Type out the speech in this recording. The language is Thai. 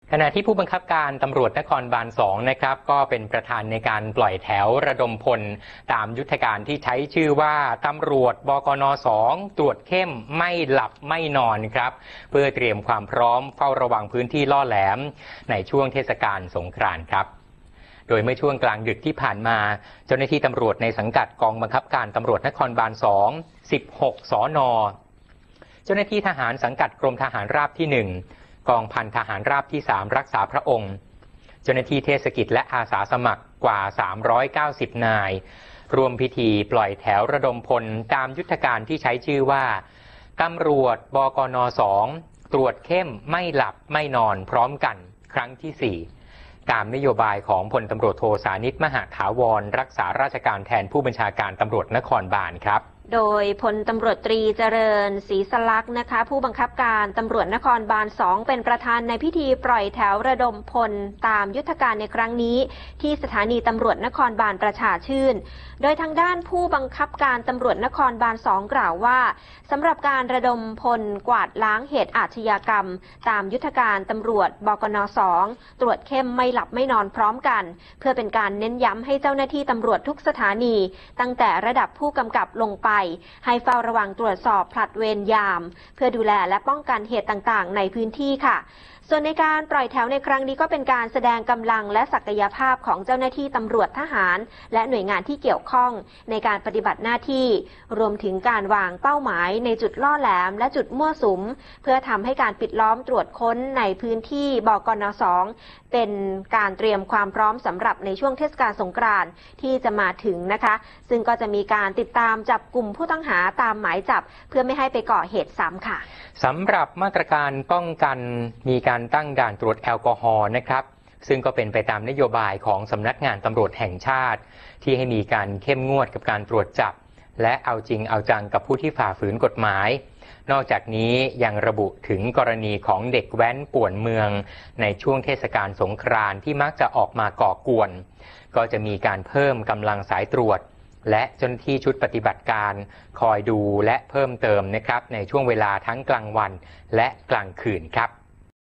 ขณะที่ผู้บังคับการตำรวจนครบาล2นะครับก็เป็นประธานในการปล่อยแถวระดมพลตามยุทธการที่ใช้ชื่อว่าตำรวจบกน2ตรวจเข้มไม่หลับไม่นอนครับเพื่อเตรียมความพร้อมเฝ้าระวังพื้นที่ล่อแหลมในช่วงเทศกาลสงกรานต์ครับโดยเมื่อช่วงกลางดึกที่ผ่านมาเจ้าหน้าที่ตำรวจในสังกัดกองบังคับการตำรวจนครบาล2 16 สน.เจ้าหน้าที่ทหารสังกัดกรมทหารราบที่1กองพันทหารราบที่3รักษาพระองค์เจ้าหน้าที่เทศกิจและอาสาสมัครกว่า390นายรวมพิธีปล่อยแถวระดมพลตามยุทธการที่ใช้ชื่อว่าตำรวจบกน2ตรวจเข้มไม่หลับไม่นอนพร้อมกันครั้งที่4ตามนโยบายของพลตำรวจโทสานิช มหาถาวรรักษาราชการแทนผู้บัญชาการตำรวจนครบาลครับโดยพลตำรวจตรีเจริญศรีสลักษณ์นะคะผู้บังคับการตำรวจนครบาล2เป็นประธานในพิธีปล่อยแถวระดมพลตามยุทธการในครั้งนี้ที่สถานีตำรวจนครบาลประชาชื่นโดยทางด้านผู้บังคับการตำรวจนครบาล2กล่าวว่าสำหรับการระดมพลกวาดล้างเหตุอาชญากรรมตามยุทธการตำรวจบกน2ตรวจเข้มไม่หลับไม่นอนพร้อมกันเพื่อเป็นการเน้นย้ำให้เจ้าหน้าที่ตำรวจทุกสถานีตั้งแต่ระดับผู้กำกับลงไปให้เฝ้าระวังตรวจสอบผลัดเวรยามเพื่อดูแลและป้องกันเหตุต่างๆในพื้นที่ค่ะส่วนในการปล่อยแถวในครั้งนี้ก็เป็นการแสดงกำลังและศักยภาพของเจ้าหน้าที่ตำรวจทหารและหน่วยงานที่เกี่ยวข้องในการปฏิบัติหน้าที่รวมถึงการวางเป้าหมายในจุดล่อแหลมและจุดมั่วสุมเพื่อทำให้การปิดล้อมตรวจค้นในพื้นที่บกน2เป็นการเตรียมความพร้อมสำหรับในช่วงเทศกาลสงกรานต์ที่จะมาถึงนะคะซึ่งก็จะมีการติดตามจับกลุ่มผู้ต้องหาตามหมายจับเพื่อไม่ให้ไปก่อเหตุซ้ำค่ะสำหรับมาตรการป้องกันมีการตั้งด่านตรวจแอลกอฮอล์นะครับซึ่งก็เป็นไปตามนโยบายของสำนักงานตำรวจแห่งชาติที่ให้มีการเข้มงวดกับการตรวจจับและเอาจริงเอาจังกับผู้ที่ฝ่าฝืนกฎหมายนอกจากนี้ยังระบุถึงกรณีของเด็กแว้นป่วนเมืองในช่วงเทศกาลสงกรานต์ที่มักจะออกมาก่อกวนก็จะมีการเพิ่มกำลังสายตรวจและเจ้าหน้าที่ชุดปฏิบัติการคอยดูและเพิ่มเติมนะครับในช่วงเวลาทั้งกลางวันและกลางคืนครับ